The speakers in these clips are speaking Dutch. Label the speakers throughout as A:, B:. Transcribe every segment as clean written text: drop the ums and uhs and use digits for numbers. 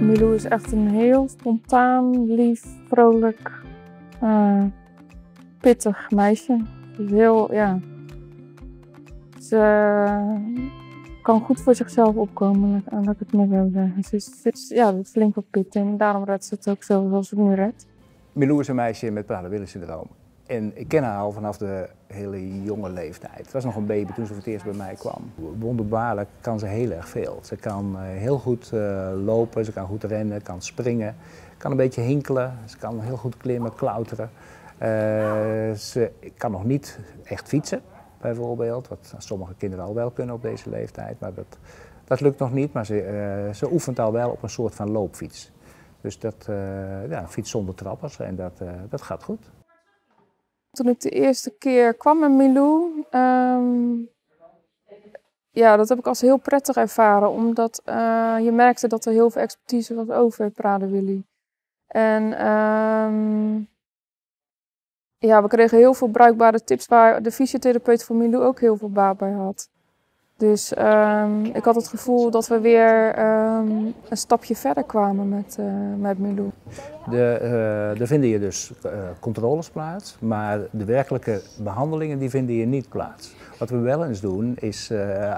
A: Milou is echt een heel spontaan, lief, vrolijk, pittig meisje. Dus heel, ja. Ze kan goed voor zichzelf opkomen, laat ik het maar zo zeggen. Ze is ja, flink op pit en daarom redt ze het ook zo zoals ze het nu redt.
B: Milou is een meisje met Prader-Willi-syndroom. En ik ken haar al vanaf de hele jonge leeftijd. Het was nog een baby toen ze voor het eerst bij mij kwam. Wonderbaarlijk kan ze heel erg veel. Ze kan heel goed lopen, ze kan goed rennen, kan springen, kan een beetje hinkelen, ze kan heel goed klimmen, klauteren. Ze kan nog niet echt fietsen, bijvoorbeeld, wat sommige kinderen al wel kunnen op deze leeftijd. Maar dat lukt nog niet, maar ze oefent al wel op een soort van loopfiets. Dus dat fiets zonder trappers en dat gaat goed.
A: Toen ik de eerste keer kwam met Milou, ja, dat heb ik als heel prettig ervaren, omdat je merkte dat er heel veel expertise was over Prader-Willi. En ja, we kregen heel veel bruikbare tips waar de fysiotherapeut van Milou ook heel veel baat bij had. Dus ik had het gevoel dat we weer een stapje verder kwamen met Milou.
B: Er vinden je dus controles plaats, maar de werkelijke behandelingen die vinden je niet plaats. Wat we wel eens doen is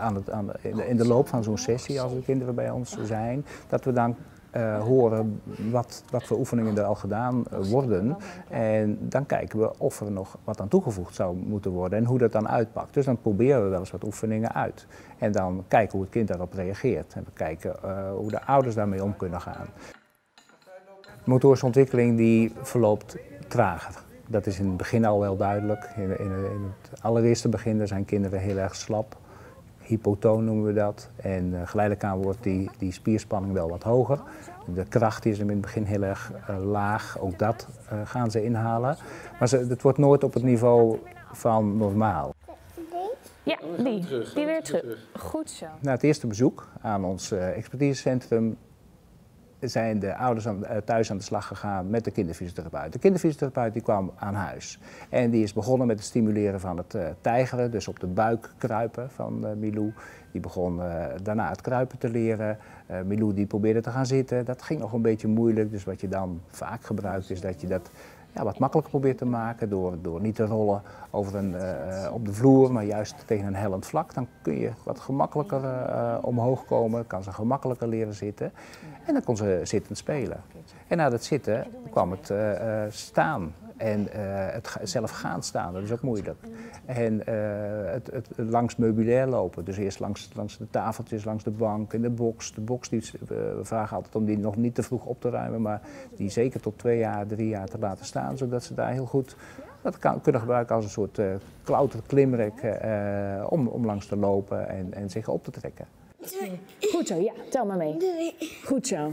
B: in de loop van zo'n sessie, als de kinderen bij ons zijn, dat we dan horen wat voor oefeningen er al gedaan worden. En dan kijken we of er nog wat aan toegevoegd zou moeten worden en hoe dat dan uitpakt. Dus dan proberen we wel eens wat oefeningen uit. En dan kijken hoe het kind daarop reageert. En we kijken hoe de ouders daarmee om kunnen gaan. De motorische ontwikkeling die verloopt trager. Dat is in het begin al wel duidelijk. In het allereerste begin zijn kinderen heel erg slap. Hypotoon noemen we dat. En geleidelijk aan wordt die spierspanning wel wat hoger. De kracht is in het begin heel erg laag. Ook dat gaan ze inhalen. Maar het wordt nooit op het niveau van normaal.
C: Ja, die weer terug. Goed zo.
B: Na het eerste bezoek aan ons expertisecentrum zijn de ouders thuis aan de slag gegaan met de kinderfysiotherapeut. De kinderfysiotherapeut die kwam aan huis en die is begonnen met het stimuleren van het tijgeren, dus op de buik kruipen van Milou. Die begon daarna het kruipen te leren. Milou die probeerde te gaan zitten. Dat ging nog een beetje moeilijk, dus wat je dan vaak gebruikt is dat je dat wat makkelijker probeert te maken door niet te rollen op de vloer, maar juist tegen een hellend vlak. Dan kun je wat gemakkelijker omhoog komen, kan ze gemakkelijker leren zitten en dan kon ze zittend spelen. En na dat zitten kwam het staan en het zelf gaan staan, dat is ook moeilijk. En het langs meubilair lopen, dus eerst langs de tafeltjes, langs de bank en de box. De box, we vragen altijd om die nog niet te vroeg op te ruimen, maar die zeker tot 2 jaar, 3 jaar te laten staan, zodat ze daar heel goed dat kunnen gebruiken als een soort klauterklimrek om langs te lopen en zich op te trekken.
C: Goed zo, ja, tel maar mee. Goed zo.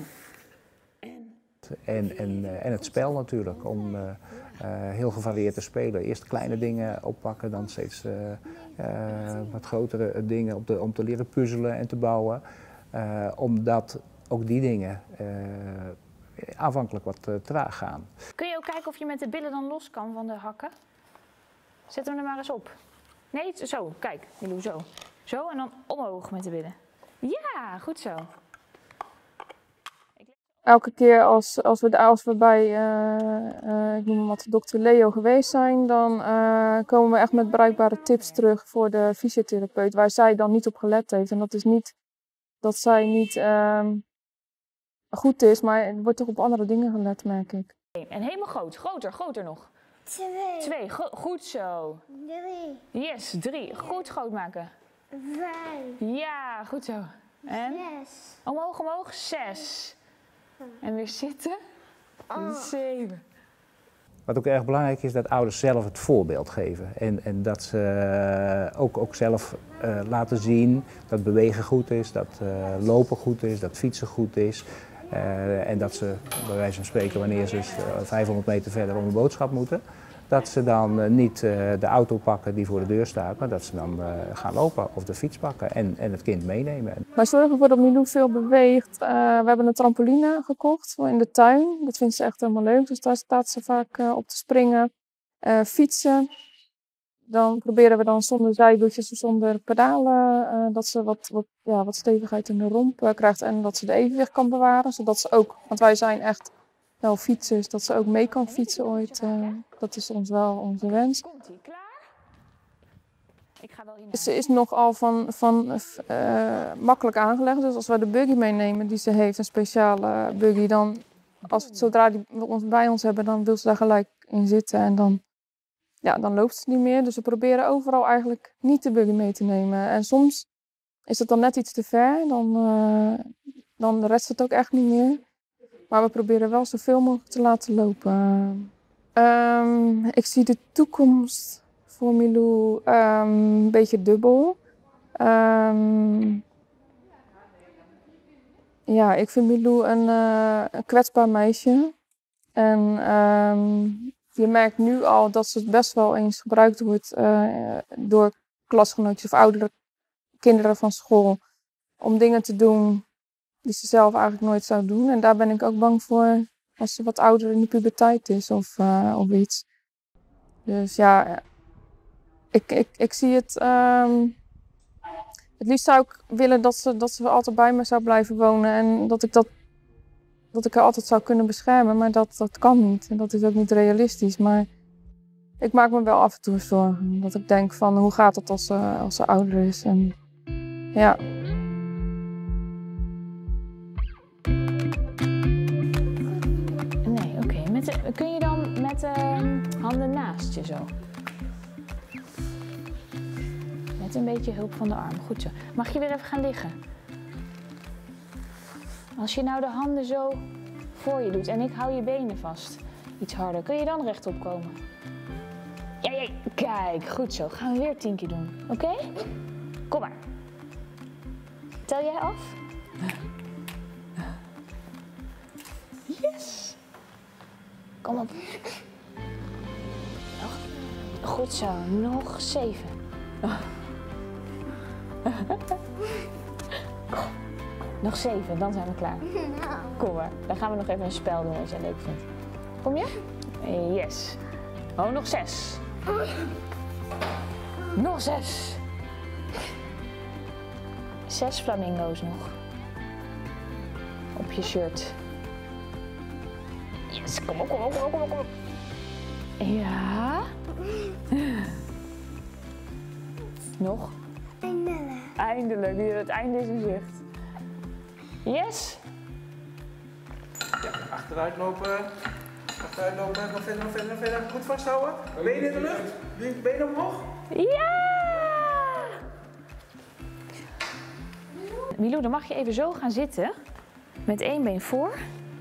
B: En het spel natuurlijk, om heel gevarieerd te spelen. Eerst kleine dingen oppakken, dan steeds wat grotere dingen om te leren puzzelen en te bouwen. Omdat ook die dingen aanvankelijk wat traag gaan.
C: Kun je ook kijken of je met de billen dan los kan van de hakken? Zet hem er maar eens op. Nee, zo, kijk, Milou, zo. Zo en dan omhoog met de billen. Ja, goed zo.
A: Elke keer als we bij ik noem wat, dokter Leo geweest zijn, dan komen we echt met bruikbare tips terug voor de fysiotherapeut, waar zij dan niet op gelet heeft. En dat is niet dat zij niet goed is, maar er wordt toch op andere dingen gelet, merk ik.
C: En helemaal groot, groter nog. 2, goed zo.
D: 3.
C: Yes, 3, goed groot maken.
D: 5.
C: Ja, goed zo. En
D: 6.
C: omhoog, 6. En weer zitten. 7.
B: Wat ook erg belangrijk is, dat ouders zelf het voorbeeld geven. En dat ze ook zelf laten zien dat bewegen goed is, dat lopen goed is, dat fietsen goed is. En dat ze, bij wijze van spreken, wanneer ze 500 meter verder om een boodschap moeten, dat ze dan niet de auto pakken die voor de deur staat, maar dat ze dan gaan lopen of de fiets pakken en het kind meenemen.
A: Wij zorgen ervoor dat Milou veel beweegt. We hebben een trampoline gekocht in de tuin. Dat vindt ze echt helemaal leuk, dus daar staat ze vaak op te springen. Fietsen. dan proberen we dan zonder zijwieltjes of zonder pedalen dat ze wat stevigheid in de romp krijgt en dat ze de evenwicht kan bewaren. Zodat ze ook, want wij zijn echt wel fietsers, dat ze ook mee kan fietsen ooit. Dat is ons wel onze wens.
C: Komt-ie, klaar? Ik ga wel hiernaar.
A: Ze is nogal makkelijk aangelegd. Dus als we de buggy meenemen die ze heeft, een speciale buggy, dan zodra die ons bij ons hebben, dan wil ze daar gelijk in zitten en dan loopt ze niet meer. Dus we proberen overal eigenlijk niet de buggy mee te nemen. En soms is het dan net iets te ver, dan redt ze het ook echt niet meer. Maar we proberen wel zoveel mogelijk te laten lopen. Ik zie de toekomst voor Milou een beetje dubbel. Ja, ik vind Milou een kwetsbaar meisje. En je merkt nu al dat ze best wel eens gebruikt wordt door klasgenootjes of oudere kinderen van school om dingen te doen die ze zelf eigenlijk nooit zou doen. En daar ben ik ook bang voor als ze wat ouder in de puberteit is of iets. Dus ja, ik zie het. Het liefst zou ik willen dat ze altijd bij me zou blijven wonen en dat ik haar altijd zou kunnen beschermen, maar dat kan niet. En dat is ook niet realistisch. Maar ik maak me wel af en toe zorgen. Dat ik denk van, hoe gaat het als ze ouder is? En ja.
C: Nee, oké. Kun je dan met de handen naast je zo? Met een beetje hulp van de arm. Goed zo. Mag je weer even gaan liggen? Als je nou de handen zo voor je doet en ik hou je benen vast, iets harder, kun je dan rechtop komen? Ja, kijk, goed zo. Gaan we weer 10 keer doen, oké? Kom maar. Tel jij af? Yes! Kom op. Goed zo, nog 7. Nog 7, dan zijn we klaar. Kom maar, dan gaan we nog even een spel doen als jij leuk vindt. Kom je? Yes. Oh, nog 6. Nog 6. 6 flamingo's nog. Op je shirt. Yes, kom op. Ja. Nog. Eindelijk, het einde is in zicht. Yes.
B: Ja, achteruit lopen. Nog verder. Goed vasthouden. Benen in de lucht. Benen omhoog.
C: Ja! Milou, dan mag je even zo gaan zitten. Met 1 been voor.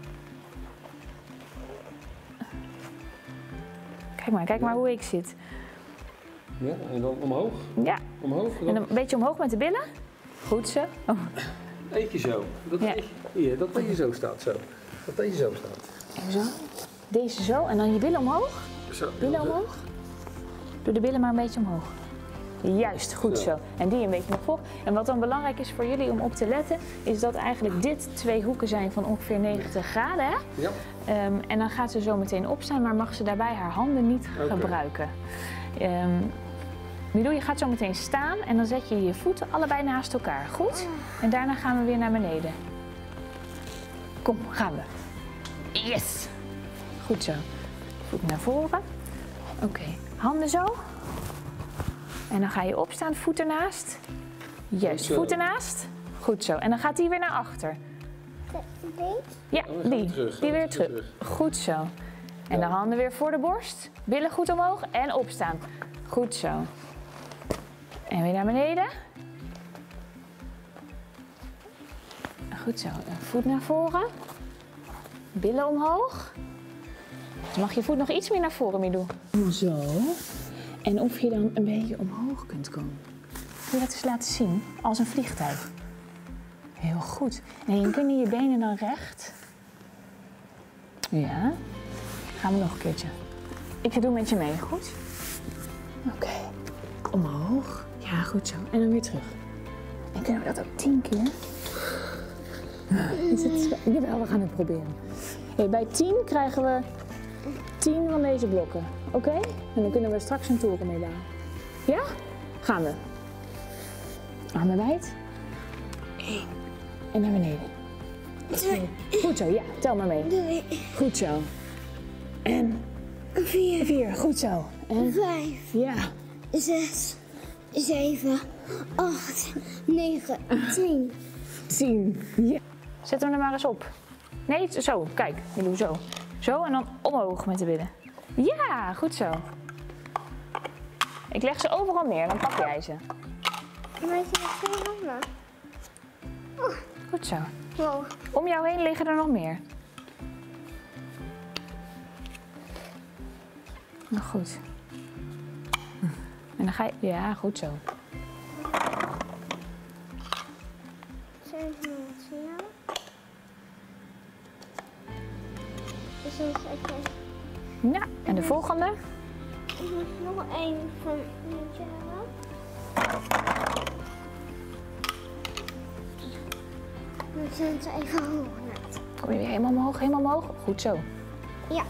C: Kijk maar hoe ik zit.
D: Ja, en dan omhoog.
C: Ja.
D: Omhoog.
C: En dan een beetje omhoog met de billen. Goed zo. Oh.
D: Eentje zo. Dat je zo staat. Zo. Dat je zo staat.
C: Even zo. Deze zo. En dan je billen omhoog.
D: Zo.
C: Billen omhoog. Doe de billen maar een beetje omhoog. Juist, goed zo. En die een beetje naar voren. En wat dan belangrijk is voor jullie om op te letten, is dat eigenlijk dit 2 hoeken zijn van ongeveer 90 graden. Hè?
D: Ja.
C: En dan gaat ze zo meteen opstaan, maar mag ze daarbij haar handen niet gebruiken. Milou, je gaat zo meteen staan en dan zet je je voeten allebei naast elkaar. Goed? En daarna gaan we weer naar beneden. Kom, gaan we. Yes! Goed zo. Voet naar voren. Oké, handen zo. En dan ga je opstaan, voet ernaast. Juist, voet ernaast. Goed zo. En dan gaat die weer naar achter. Ja, die weer terug. Goed zo. En de handen weer voor de borst. Billen goed omhoog en opstaan. Goed zo. En weer naar beneden. Goed zo. Voet naar voren. Billen omhoog. Dus mag je voet nog iets meer naar voren, Milou. Zo. En of je dan een beetje omhoog kunt komen. Wil je dat eens laten zien? Als een vliegtuig. Heel goed. En kunnen je benen dan recht? Ja. Gaan we nog een keertje. Ik doe met je mee, goed? Oké. Omhoog. Ja, goed zo. En dan weer terug. En kunnen we dat ook 10 keer? Jawel, we gaan het proberen. Hey, bij 10 krijgen we 10 van deze blokken. Oké? En dan kunnen we straks een toren mee bouwen. Ja? Gaan we. Armen wijd. 1. En naar beneden. 2. Goed zo, ja. Tel maar mee.
E: 3.
C: Goed zo. En
E: 4.
C: 4. Goed zo. En
E: 5.
C: ja.
E: 6. 7. 8. 9. 10.
C: 10. Ja. Zet hem er maar eens op. Nee, zo. Kijk, ik doe zo. Zo en dan omhoog met de billen. Ja, goed zo. Ik leg ze overal neer, dan pak jij ze.
E: Maar je hebt twee handen.
C: Goed zo.
E: Wow.
C: Om jou heen liggen er nog meer. Nou goed. En dan ga je... Ja, goed zo.
E: Zijn we het voor jou? Dus dan even...
C: Ja, en de volgende.
E: Ik moet nog één van eentje hebben. Dan zijn ze even hoog net.
C: Kom je weer helemaal omhoog, helemaal omhoog. Goed zo.
E: Ja.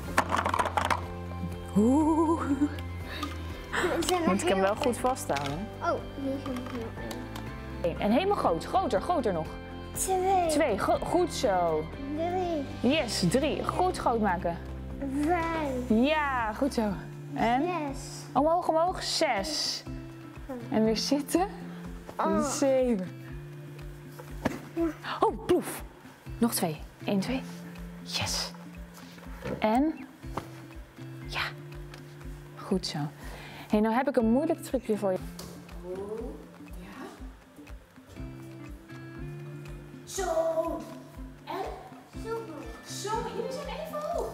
C: Oeh.
E: Ze zijn
C: Moet ik hem
E: heel
C: wel goed vasthouden.
E: Oh, hier is er nog heel één.
C: En helemaal groot. Groter, groter nog.
E: 2.
C: 2. Goed zo.
E: 3.
C: Yes, 3. Goed groot maken.
E: 5.
C: Ja, goed zo. En
E: 6.
C: omhoog, omhoog. 6. En weer zitten. 7. Oh, ploef. Nog 2. 1, 2. Yes. En ja. Goed zo. Hé, nou heb ik een moeilijk trucje voor je. Zo. En? Zo, jullie zijn even hoog.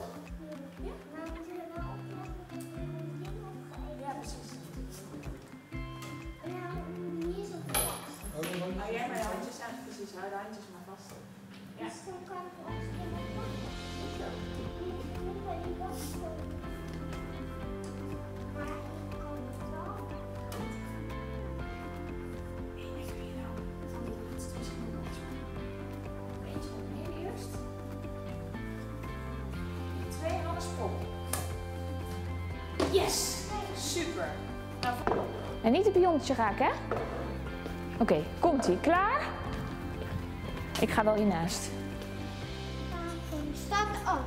C: Ja, precies. Hou jij maar je handjes aan. Precies, hou de handjes maar vast. Ja. Yes! Super! En niet het pionnetje raken, hè? Oké, komt-ie. Klaar? Ik ga wel hiernaast.
E: Staat af.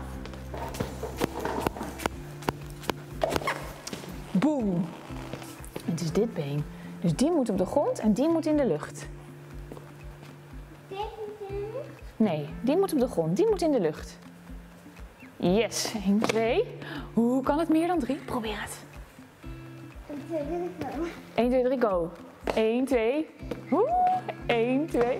C: Boom! Het is dit been. Dus die moet op de grond en die moet in de lucht.
E: Dit moet in de lucht.
C: Nee, die moet op de grond. Die moet in de lucht. Yes. 1, 2. Hoe kan het meer dan 3? Probeer het. 1, 2, 3, go. 1, 2. 1, 2.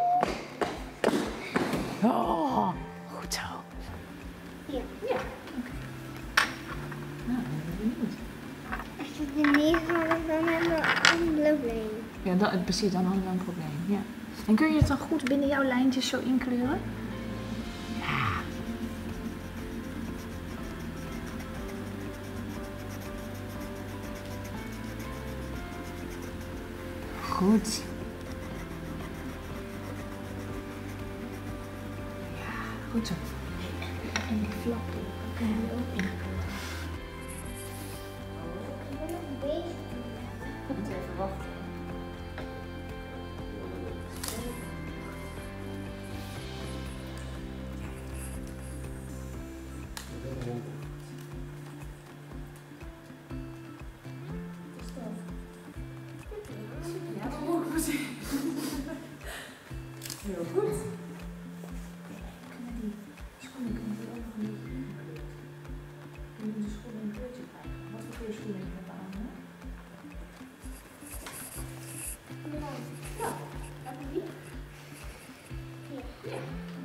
C: Oh, goed zo.
E: Ja.
C: Ja. Oké. Nou, dan ben ik benieuwd.
E: Als je er neergaat, dan hebben we een probleem.
C: Ja, precies, dan hadden we een probleem. Ja. En kun je het dan goed binnen jouw lijntjes zo inkleuren? Ja. Goed. Ja, goed zo. En die flappen kunnen we ook in.
E: Ik ben nog bezig.
C: Moet even wachten. Heel goed. Kunnen die schoenen ook nog een beetje inkleuren? Je moet de schoenen een kleurtje krijgen. Wat voor kleur schoenen heb je aan? Ja, heb je die? Ja.